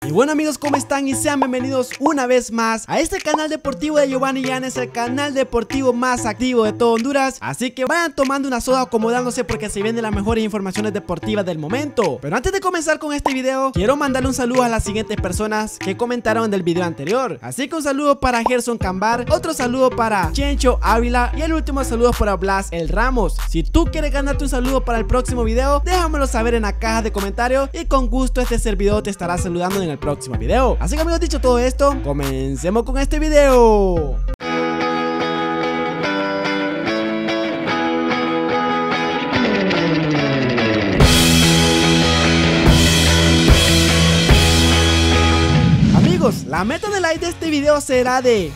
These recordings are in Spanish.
Y bueno amigos, ¿cómo están? Y sean bienvenidos una vez más a este canal deportivo de Giovanni Llanes, el canal deportivo más activo de todo Honduras. Así que vayan tomando una soda, acomodándose, porque se vienen las mejores informaciones deportivas del momento. Pero antes de comenzar con este video, quiero mandarle un saludo a las siguientes personas que comentaron en el video anterior. Así que un saludo para Gerson Cambar, otro saludo para Chencho Ávila y el último saludo para Blas El Ramos. Si tú quieres ganarte un saludo para el próximo video, déjamelo saber en la caja de comentarios y con gusto este servidor te estará saludando en el próximo video. Así que amigos, dicho todo esto, comencemos con este video. La meta de like de este video será de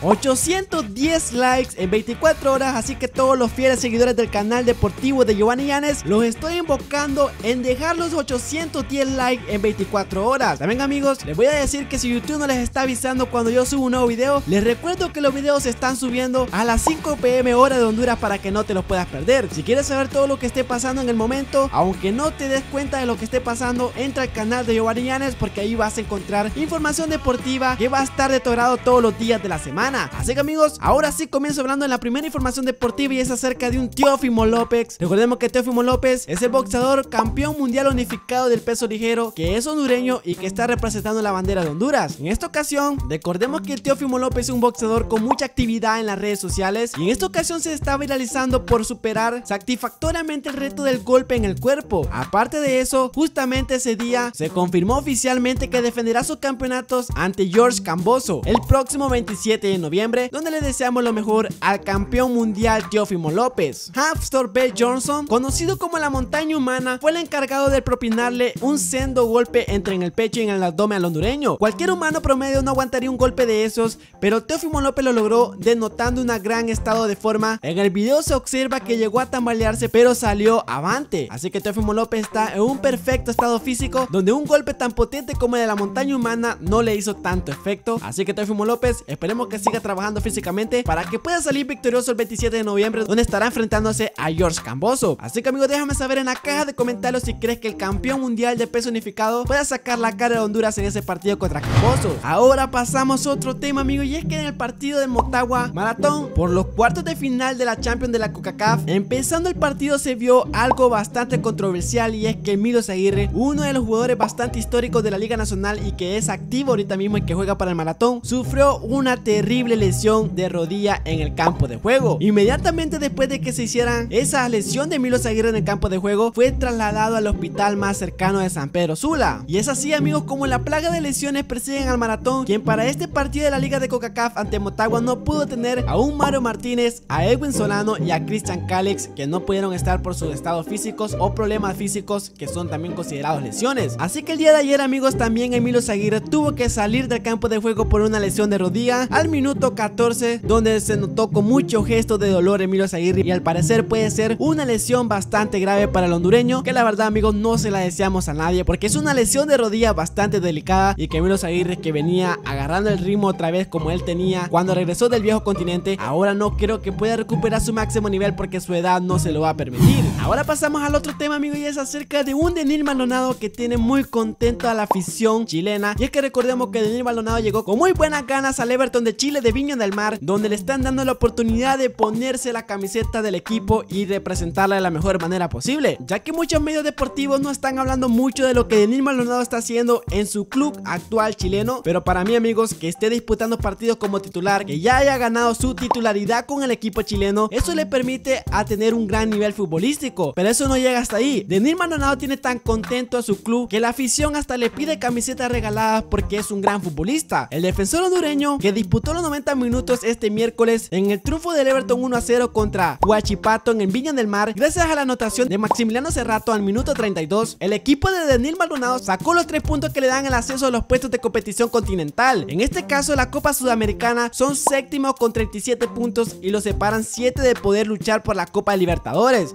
810 likes en 24 horas, así que todos los fieles seguidores del canal deportivo de Giovanni Llanes los estoy invocando en dejar los 810 likes en 24 horas. También amigos, les voy a decir que si YouTube no les está avisando cuando yo subo un nuevo video, les recuerdo que los videos se están subiendo a las 5 p.m. hora de Honduras para que no te los puedas perder. Si quieres saber todo lo que esté pasando en el momento, aunque no te des cuenta de lo que esté pasando, entra al canal de Giovanni Llanes, porque ahí vas a encontrar información deportiva que va a estar de tu agrado todos los días de la semana. Así que amigos, ahora sí comienzo hablando en la primera información deportiva, y es acerca de un Teófimo López. Recordemos que Teófimo López es el boxeador campeón mundial unificado del peso ligero, que es hondureño y que está representando la bandera de Honduras. En esta ocasión, recordemos que el Teófimo López es un boxeador con mucha actividad en las redes sociales, y en esta ocasión se está viralizando por superar satisfactoriamente el reto del golpe en el cuerpo. Aparte de eso, justamente ese día se confirmó oficialmente que defenderá sus campeonatos ante George Kambosos el próximo 27 de noviembre, donde le deseamos lo mejor al campeón mundial Teófimo López. Hafthor B. Johnson, conocido como la montaña humana, fue el encargado de propinarle un sendo golpe entre en el pecho y en el abdomen al hondureño. Cualquier humano promedio no aguantaría un golpe de esos, pero Teófimo López lo logró, denotando un gran estado de forma. En el video se observa que llegó a tambalearse, pero salió avante. Así que Teófimo López está en un perfecto estado físico, donde un golpe tan potente como el de la montaña humana no le hizo tanto efecto. Así que Teófimo López, esperemos que siga trabajando físicamente para que pueda salir victorioso el 27 de noviembre, donde estará enfrentándose a George Kambosos. Así que amigos, déjame saber en la caja de comentarios si crees que el campeón mundial de peso unificado pueda sacar la cara de Honduras en ese partido contra Kambosos. Ahora pasamos a otro tema amigos, y es que en el partido de Motagua Maratón por los cuartos de final de la Champions de la CONCACAF, empezando el partido se vio algo bastante controversial, y es que Milos Aguirre, uno de los jugadores bastante históricos de la Liga Nacional y que es activo ahorita mismo y que juega para el Maratón, sufrió una terrible lesión de rodilla en el campo de juego. Inmediatamente después de que se hiciera esa lesión de Milos Aguirre en el campo de juego, fue trasladado al hospital más cercano de San Pedro Sula. Y es así amigos como la plaga de lesiones persiguen al Maratón, quien para este partido de la Liga de CONCACAF ante Motagua no pudo tener a un Mario Martínez, a Edwin Solano y a Cristian Calix, que no pudieron estar por sus estados físicos o problemas físicos que son también considerados lesiones. Así que el día de ayer amigos, también Milos Aguirre tuvo que salir del campo de juego por una lesión de rodilla al minuto 14, donde se notó con mucho gesto de dolor en Milos Aguirre, y al parecer puede ser una lesión bastante grave para el hondureño, que la verdad amigos no se la deseamos a nadie, porque es una lesión de rodilla bastante delicada, y que Milos Aguirre, que venía agarrando el ritmo otra vez como él tenía cuando regresó del viejo continente, ahora no creo que pueda recuperar su máximo nivel porque su edad no se lo va a permitir. Ahora pasamos al otro tema amigos, y es acerca de un Denis Maldonado que tiene muy contento a la afición chilena, y es que recordemos que Denis Maldonado llegó con muy buenas ganas al Everton de Chile de Viña del Mar, donde le están dando la oportunidad de ponerse la camiseta del equipo y representarla de la mejor manera posible, ya que muchos medios deportivos no están hablando mucho de lo que Denis Maldonado está haciendo en su club actual chileno. Pero para mí amigos, que esté disputando partidos como titular, que ya haya ganado su titularidad con el equipo chileno, eso le permite a tener un gran nivel futbolístico, pero eso no llega hasta ahí. Denis Maldonado tiene tan contento a su club que la afición hasta le pide camisetas regaladas porque es un gran futbolista. El defensor hondureño, que disputó los 90 minutos este miércoles en el triunfo del Everton 1-0 contra Huachipato en Viña del Mar, gracias a la anotación de Maximiliano Cerrato al minuto 32, el equipo de Denis Maldonado sacó los 3 puntos que le dan el acceso a los puestos de competición continental. En este caso la Copa Sudamericana son séptimos con 37 puntos y los separan 7 de poder luchar por la Copa de Libertadores. Así que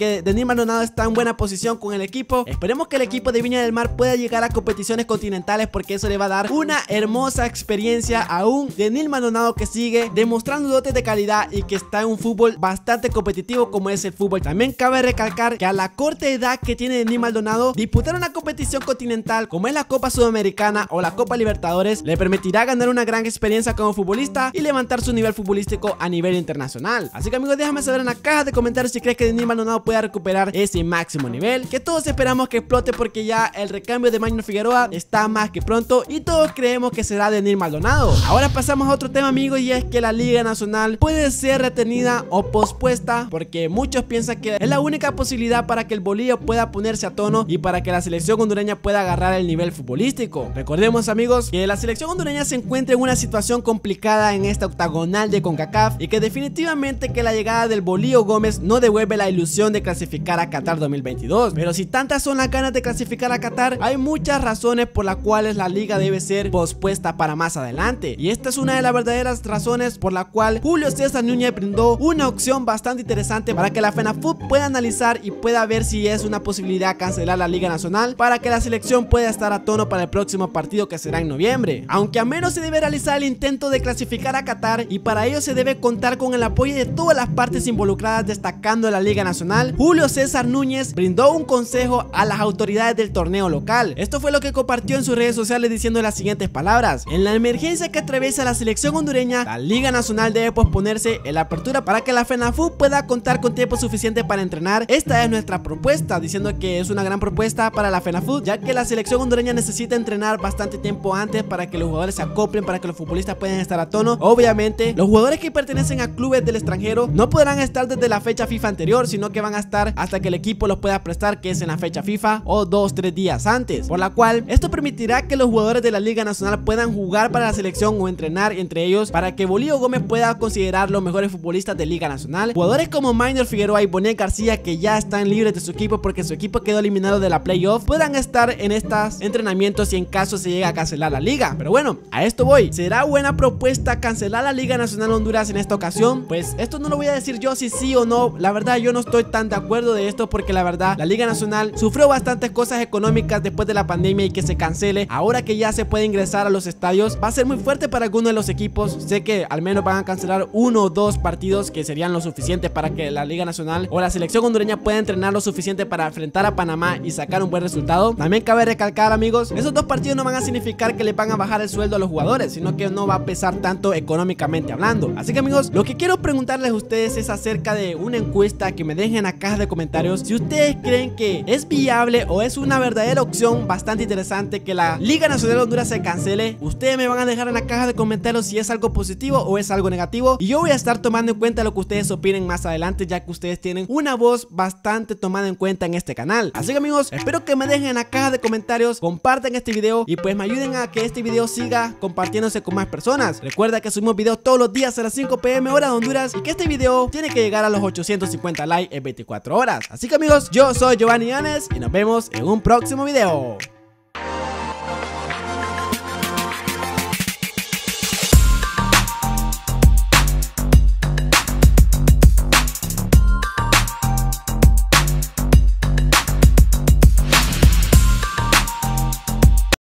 que Denis Maldonado está en buena posición con el equipo. Esperemos que el equipo de Viña del Mar pueda llegar a competiciones continentales, porque eso le va a dar una hermosa experiencia a un Denis Maldonado que sigue demostrando dotes de calidad y que está en un fútbol bastante competitivo como es el fútbol. También cabe recalcar que a la corta edad que tiene Denis Maldonado, disputar una competición continental como es la Copa Sudamericana o la Copa Libertadores le permitirá ganar una gran experiencia como futbolista y levantar su nivel futbolístico a nivel internacional. Así que amigos, déjame saber en la caja de comentarios si crees que Denis Maldonado pueda recuperar ese máximo nivel, que todos esperamos que explote, porque ya el recambio de Magno Figueroa está más que pronto y todos creemos que será Denis Maldonado. Ahora pasamos a otro tema amigos, y es que la Liga Nacional puede ser retenida o pospuesta, porque muchos piensan que es la única posibilidad para que el Bolillo pueda ponerse a tono y para que la selección hondureña pueda agarrar el nivel futbolístico. Recordemos amigos que la selección hondureña se encuentra en una situación complicada en esta octagonal de CONCACAF, y que definitivamente que la llegada del Bolillo Gómez no devuelve la ilusión de clasificar a Qatar 2022. Pero si tantas son las ganas de clasificar a Qatar, hay muchas razones por las cuales la liga debe ser pospuesta para más adelante, y esta es una de las verdaderas razones por la cual Julio César Núñez brindó una opción bastante interesante para que la FENAFUT pueda analizar y pueda ver si es una posibilidad cancelar la Liga Nacional para que la selección pueda estar a tono para el próximo partido, que será en noviembre. Aunque a menos se debe realizar el intento de clasificar a Qatar, y para ello se debe contar con el apoyo de todas las partes involucradas, destacando la Liga Nacional, Julio César Núñez brindó un consejo a las autoridades del torneo local. Esto fue lo que compartió en sus redes sociales, diciendo las siguientes palabras: en la emergencia que atraviesa la selección hondureña, la Liga Nacional debe posponerse en la apertura para que la FENAFUT pueda contar con tiempo suficiente para entrenar. Esta es nuestra propuesta, diciendo que es una gran propuesta para la FENAFUT, ya que la selección hondureña necesita entrenar bastante tiempo antes para que los jugadores se acoplen, para que los futbolistas puedan estar a tono. Obviamente los jugadores que pertenecen a clubes del extranjero no podrán estar desde la fecha FIFA anterior, sino que van a estar hasta que el equipo los pueda prestar, que es en la fecha FIFA o 2-3 días antes, por la cual esto permitirá que los jugadores de la Liga Nacional puedan jugar para la selección o entrenar entre ellos, para que Bolillo Gómez pueda considerar los mejores futbolistas de Liga Nacional. Jugadores como Magno Figueroa y Bonet García, que ya están libres de su equipo porque su equipo quedó eliminado de la playoff, puedan estar en estos entrenamientos y en caso se llegue a cancelar la liga. Pero bueno, a esto voy. ¿Será buena propuesta cancelar la Liga Nacional Honduras en esta ocasión? Pues esto no lo voy a decir yo si sí o no. La verdad yo no estoy tan de acuerdo de esto, porque la verdad la Liga Nacional sufrió bastantes cosas económicas después de la pandemia, y que se cancele ahora que ya se puede ingresar a los estadios va a ser muy fuerte para algunos de los equipos. Sé que al menos van a cancelar 1 o 2 partidos que serían lo suficiente para que la Liga Nacional o la selección hondureña pueda entrenar lo suficiente para enfrentar a Panamá y sacar un buen resultado. También cabe recalcar amigos, esos 2 partidos no van a significar que le van a bajar el sueldo a los jugadores, sino que no va a pesar tanto económicamente hablando. Así que amigos, lo que quiero preguntarles a ustedes es acerca de una encuesta, que me dejen en la caja de comentarios si ustedes creen que es viable o es una verdadera opción bastante interesante que la Liga Nacional de Honduras se cancele. Ustedes me van a dejar en la caja de comentarios si es algo positivo o es algo negativo, y yo voy a estar tomando en cuenta lo que ustedes opinen más adelante, ya que ustedes tienen una voz bastante tomada en cuenta en este canal. Así que amigos, espero que me dejen en la caja de comentarios, compartan este video y pues me ayuden a que este video siga compartiéndose con más personas. Recuerda que subimos videos todos los días a las 5 PM hora de Honduras, y que este video tiene que llegar a los 850 likes en 24 horas. Así que amigos, yo soy Giovanni Yanes y nos vemos en un próximo video.